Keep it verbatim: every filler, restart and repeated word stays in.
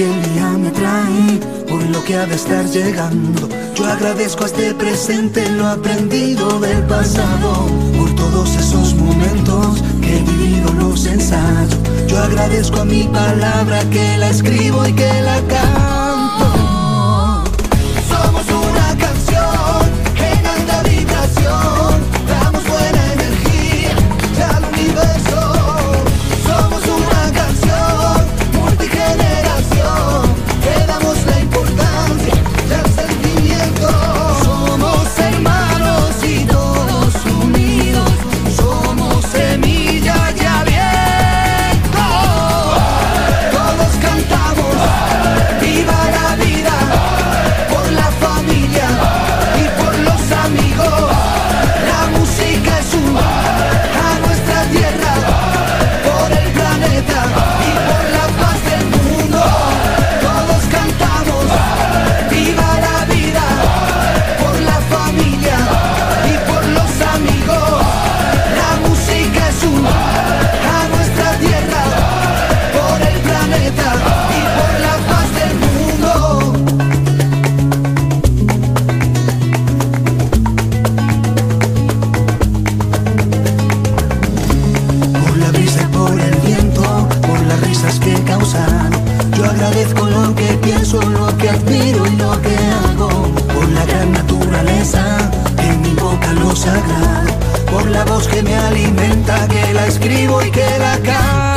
que el día me trae, por lo que ha de estar llegando. Yo agradezco a este presente lo aprendido del pasado, por todos esos momentos que he vivido, los ensayo. Yo agradezco a mi palabra que la escribo y que la canto. Somos una canción que en alta vibración damos buena energía al universo. Somos una canción multigeneración que damos la importancia del sentimiento. Somos hermanos y todos unidos, somos semilla y aliento. Todos cantamos viva la vida, por la familia y por los amigos. La música es un a nuestra tierra, por el planeta y por la paz del mundo. Todos cantamos viva la vida, por la familia y por los amigos. La música es un a nuestra tierra, por el planeta y por la paz del mundo. Por la brisa y por el viento, por las risas que causan, yo agradezco lo que pienso, lo que admiro y lo que hago. Por la gran naturaleza que me invoca lo sagrado, por la voz que me alimenta, que la escribo y que la canto.